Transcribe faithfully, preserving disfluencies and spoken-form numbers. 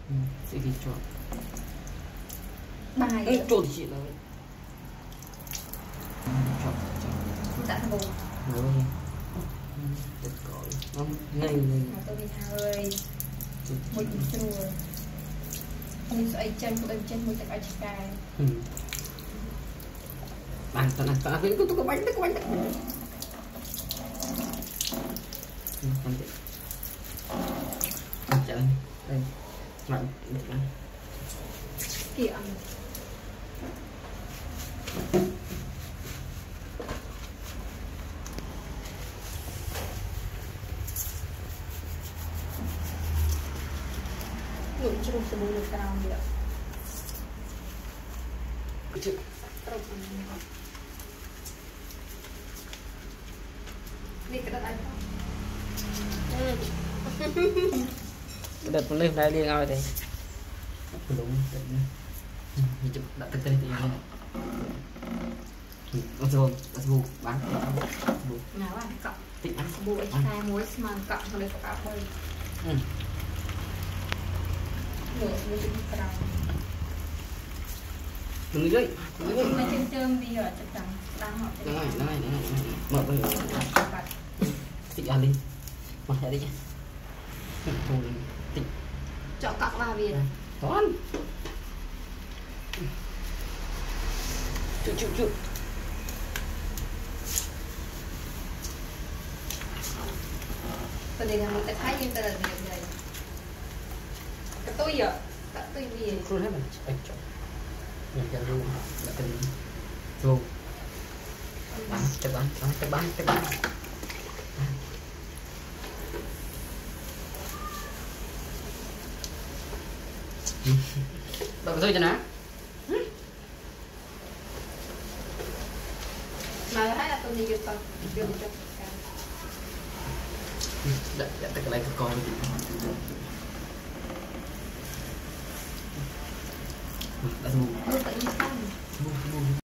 sẽ đi cho bài trộn chị là chọn chọn tạ bù rồi được rồi không ngay ngay tôi đi thao ơi một ít rồi không sợ chân của em chân một tay cài bạn tao này tao thấy tôi có bánh có bánh đấy chạy đây bạn kìa lụi chung sẽ bù được cao được đi cái đất anh đợt lên đây liền rồi thì đúng chụp đặt cái tên thì nó rồi nó bù bán bù nào à cọ tịnh ăn bù ấy hai muối mà cọ rồi lấy cọ thôi nửa muối tinh cao đừng dưới mà chân chân đi ở chắc chắn đang học đây này đây này mở đây tịnh ăn đi mở ra đi chứ tịnh chọn cọ vào vì toán chụp chụp chụp tôi đi làm một cái thái nhưng ta là việc này cái tôi giờ cái tôi vì không hết rồi anh chọn nhận ra luôn là cái luôn bán cái bán bán cái bán cái bán bạn thôi cho nó mà thấy là tôi đi vô con vô cho đặt đặt cái này con đã thu